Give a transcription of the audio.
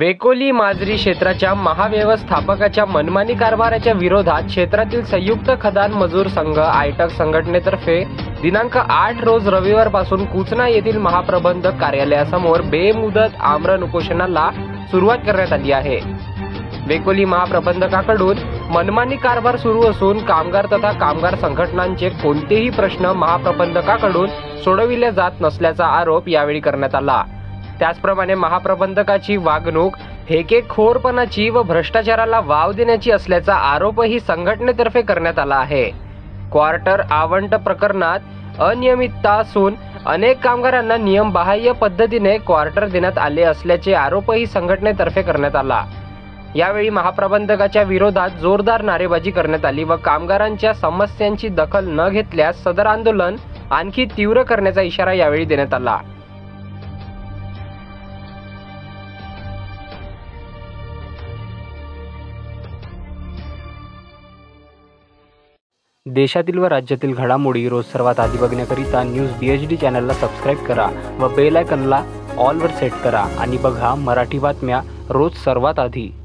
वेकोली माजरी क्षेत्राच्या महाव्यवस्थापकाच्या मनमानी कारभाराच्या विरोधात क्षेत्रातील संयुक्त खदान मजूर संघ आयटक संघटनेतर्फे दिनांक 8 रोज रविवारपासून कुचना येथील महाप्रबंधक कार्यालयासमोर बेमुदत आमरण उपोषणाला सुरुवात करण्यात आली आहे। वेकोली महाप्रबंधकाकडून मनमानी कारभार सुरू असून कामगार तथा कामगार संघटनांचे कोणतेही प्रश्न महाप्रबंधकाकडून सोडविले जात नसल्याचा आरोप यावेळी करण्यात आला। त्याचप्रमाणे महाप्रबंधकाची वागणूक हेकेखोरपणाची व भ्रष्टाचाराला वाव देण्याची असल्याचा आरोपही संघटनेतर्फे करण्यात आला आहे। क्वार्टर आवंट प्रकरणात अनियमितता असून अनेक कामगारांना नियमबाह्य पद्धतीने क्वार्टर देण्यात आले असल्याचे आरोपही संघटनेतर्फे करण्यात आला। यावेळी महाप्रबंधकाच्या विरोधात जोरदार नारेबाजी करण्यात आली व कामगारांच्या समस्यांची दखल न घेतल्यास सदर आंदोलन आणखी तीव्र करण्याचा इशारा यावेळी देण्यात आला। देशातील व राज्यातील घडामोडी रोज सर्वात आधी बघण्याकरिता न्यूज BHD चॅनलला सबस्क्राईब करा व बेल आयकॉनला ऑल वर सेट करा आणि बघा मराठी बातम्या रोज सर्वात आधी।